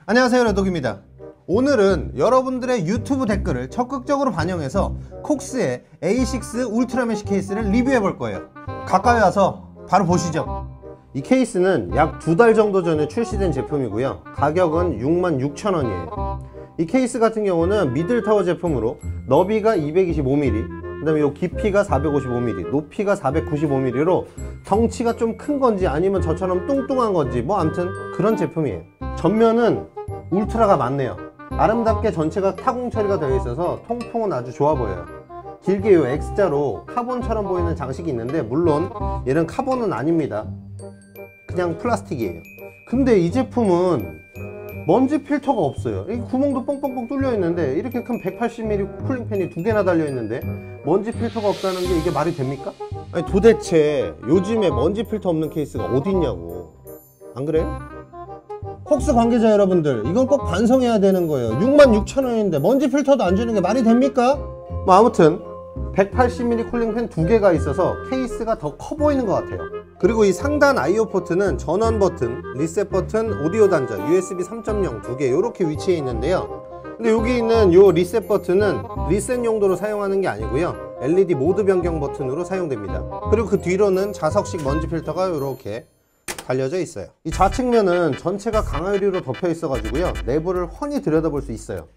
안녕하세요, 레독입니다. 오늘은 여러분들의 유튜브 댓글을 적극적으로 반영해서 콕스의 A6 울트라 메쉬 케이스를 리뷰해 볼 거예요. 가까이 와서 바로 보시죠. 이 케이스는 약 2달 정도 전에 출시된 제품이고요. 가격은 66,000원이에요. 이 케이스 같은 경우는 미들타워 제품으로 너비가 225mm, 그 다음에 요 깊이가 455mm, 높이가 495mm로 덩치가 좀 큰 건지 아니면 저처럼 뚱뚱한 건지 뭐 아무튼 그런 제품이에요. 전면은 울트라가 많네요. 아름답게 전체가 타공 처리가 되어 있어서 통풍은 아주 좋아 보여요. 길게 요 X자로 카본처럼 보이는 장식이 있는데 물론 얘는 카본은 아닙니다. 그냥 플라스틱이에요. 근데 이 제품은 먼지 필터가 없어요. 이 구멍도 뻥뻥뻥 뚫려 있는데 이렇게 큰 180mm 쿨링팬이 2개나 달려 있는데 먼지 필터가 없다는 게 이게 말이 됩니까? 아니 도대체 요즘에 먼지 필터 없는 케이스가 어디 있냐고. 안 그래요? 콕스 관계자 여러분들, 이건 꼭 반성해야 되는 거예요. 66,000원인데 먼지 필터도 안 주는 게 말이 됩니까? 뭐 아무튼 180mm 쿨링팬 2개가 있어서 케이스가 더 커 보이는 것 같아요. 그리고 이 상단 IO 포트는 전원 버튼, 리셋 버튼, 오디오 단자, USB 3.0 2개 이렇게 위치해 있는데요. 근데 여기 있는 요 리셋 버튼은 리셋 용도로 사용하는 게 아니고요, LED 모드 변경 버튼으로 사용됩니다. 그리고 그 뒤로는 자석식 먼지 필터가 이렇게 달려져 있어요. 이 좌측면은 전체가 강화유리로 덮여 있어 가지고요, 내부를 훤히 들여다볼 수 있어요.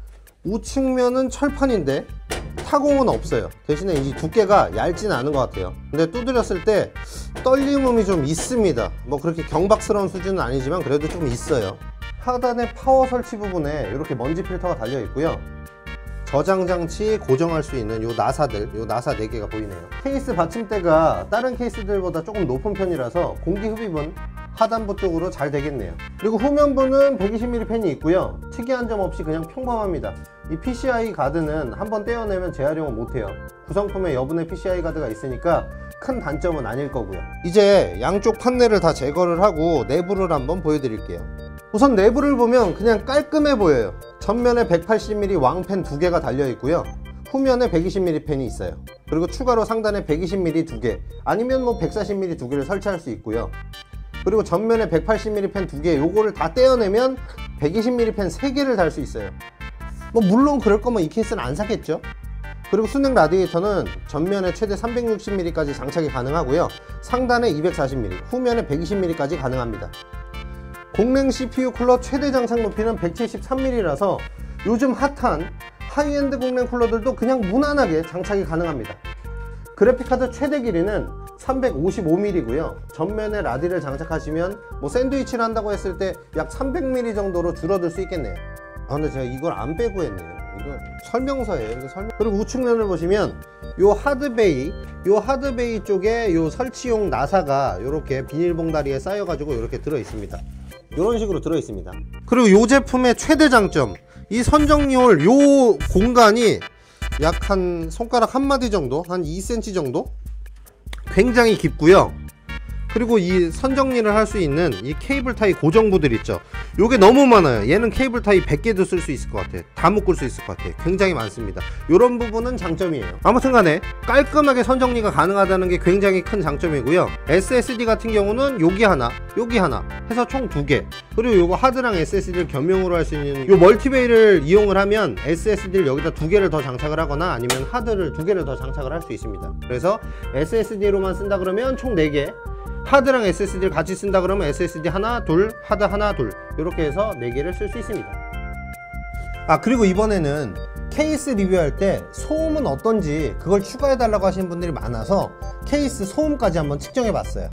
우측면은 철판인데 타공은 없어요. 대신에 이 두께가 얇지는 않은 것 같아요. 근데 두드렸을 때 떨림음이 좀 있습니다. 뭐 그렇게 경박스러운 수준은 아니지만 그래도 좀 있어요. 하단의 파워 설치 부분에 이렇게 먼지 필터가 달려 있고요, 저장 장치 고정할 수 있는 요 나사들, 요 나사 4개가 보이네요. 케이스 받침대가 다른 케이스들보다 조금 높은 편이라서 공기 흡입은 하단부 쪽으로 잘 되겠네요. 그리고 후면부는 120mm 팬이 있고요, 특이한 점 없이 그냥 평범합니다. 이 PCI 가드는 한번 떼어내면 재활용을 못해요. 구성품에 여분의 PCI 가드가 있으니까 큰 단점은 아닐 거고요. 이제 양쪽 판넬을 다 제거를 하고 내부를 한번 보여드릴게요. 우선 내부를 보면 그냥 깔끔해 보여요. 전면에 180mm 왕팬 2개가 달려 있고요, 후면에 120mm 팬이 있어요. 그리고 추가로 상단에 120mm 2개, 아니면 뭐 140mm 2개를 설치할 수 있고요. 그리고 전면에 180mm 팬 2개, 요거를 다 떼어내면 120mm 팬 3개를 달 수 있어요. 뭐 물론 그럴 거면 이 케이스는 안 사겠죠. 그리고 순행 라디에이터는 전면에 최대 360mm까지 장착이 가능하고요, 상단에 240mm, 후면에 120mm까지 가능합니다. 공랭 CPU 쿨러 최대 장착 높이는 173mm라서 요즘 핫한 하이엔드 공랭 쿨러들도 그냥 무난하게 장착이 가능합니다. 그래픽카드 최대 길이는 355mm고요 전면에 라디를 장착하시면 뭐 샌드위치를 한다고 했을 때 약 300mm 정도로 줄어들 수 있겠네요. 아 근데 제가 이걸 안 빼고 했네요. 이거 설명서예요. 이거 그리고 우측면을 보시면 요 하드베이 쪽에 요 설치용 나사가 요렇게 비닐봉다리에 쌓여 가지고 이렇게 들어 있습니다. 이런 식으로 들어 있습니다. 그리고 요 제품의 최대 장점, 이 선정리홀 요 공간이 약 한 손가락 한마디 정도, 한 2cm 정도 굉장히 깊고요. 그리고 이 선정리를 할 수 있는 이 케이블 타이 고정부들 있죠, 요게 너무 많아요. 얘는 케이블 타이 100개도 쓸 수 있을 것 같아요. 다 묶을 수 있을 것 같아요. 굉장히 많습니다. 요런 부분은 장점이에요. 아무튼 간에 깔끔하게 선정리가 가능하다는 게 굉장히 큰 장점이고요. SSD 같은 경우는 여기 하나 해서 총 2개, 그리고 요거 하드랑 SSD를 겸용으로 할 수 있는 요 멀티베이를 이용을 하면 SSD를 여기다 2개를 더 장착을 하거나 아니면 하드를 2개를 더 장착을 할 수 있습니다. 그래서 SSD로만 쓴다 그러면 총 4개, 하드랑 SSD를 같이 쓴다 그러면 SSD 하나 둘, 하드 하나 둘, 이렇게 해서 4개를 쓸 수 있습니다. 아 그리고 이번에는 케이스 리뷰할 때 소음은 어떤지 그걸 추가해 달라고 하시는 분들이 많아서 케이스 소음까지 한번 측정해 봤어요.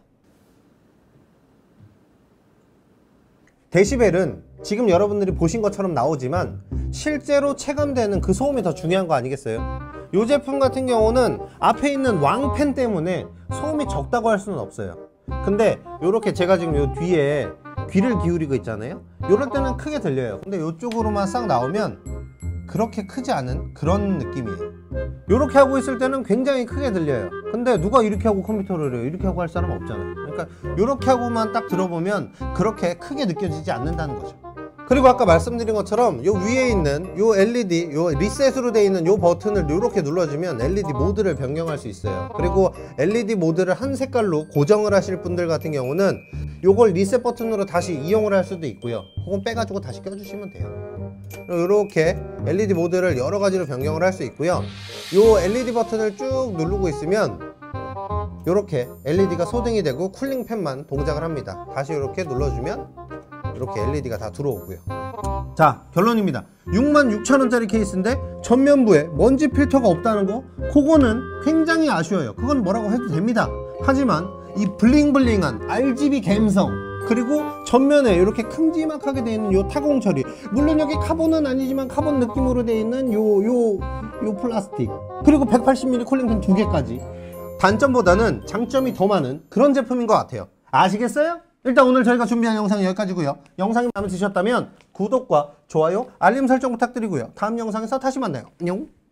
데시벨은 지금 여러분들이 보신 것처럼 나오지만 실제로 체감되는 그 소음이 더 중요한 거 아니겠어요? 이 제품 같은 경우는 앞에 있는 왕팬 때문에 소음이 적다고 할 수는 없어요. 근데 요렇게 제가 지금 요 뒤에 귀를 기울이고 있잖아요, 요럴 때는 크게 들려요. 근데 요쪽으로만 싹 나오면 그렇게 크지 않은 그런 느낌이에요. 요렇게 하고 있을 때는 굉장히 크게 들려요. 근데 누가 이렇게 하고 컴퓨터를 해요? 이렇게 하고 할 사람 없잖아요. 그러니까 요렇게 하고만 딱 들어보면 그렇게 크게 느껴지지 않는다는 거죠. 그리고 아까 말씀드린 것처럼 요 위에 있는 요 LED, 요 리셋으로 되어 있는 요 버튼을 이렇게 눌러주면 LED 모드를 변경할 수 있어요. 그리고 LED 모드를 한 색깔로 고정을 하실 분들 같은 경우는 요걸 리셋 버튼으로 다시 이용을 할 수도 있고요. 그건 빼가지고 다시 껴주시면 돼요. 이렇게 LED 모드를 여러 가지로 변경을 할 수 있고요. 요 LED 버튼을 쭉 누르고 있으면 이렇게 LED가 소등이 되고 쿨링 팬만 동작을 합니다. 다시 이렇게 눌러주면 이렇게 LED가 다 들어오고요. 자, 결론입니다. 66,000원짜리 케이스인데 전면부에 먼지 필터가 없다는 거, 그거는 굉장히 아쉬워요. 그건 뭐라고 해도 됩니다. 하지만 이 블링블링한 RGB 감성, 그리고 전면에 이렇게 큼지막하게 되어 있는 요 타공 처리, 물론 여기 카본은 아니지만 카본 느낌으로 되어 있는 요 플라스틱, 그리고 180mm 쿨링팬 2개까지, 단점보다는 장점이 더 많은 그런 제품인 것 같아요. 아시겠어요? 일단 오늘 저희가 준비한 영상은 여기까지고요. 영상이 마음에 드셨다면 구독과 좋아요, 알림 설정 부탁드리고요. 다음 영상에서 다시 만나요. 안녕.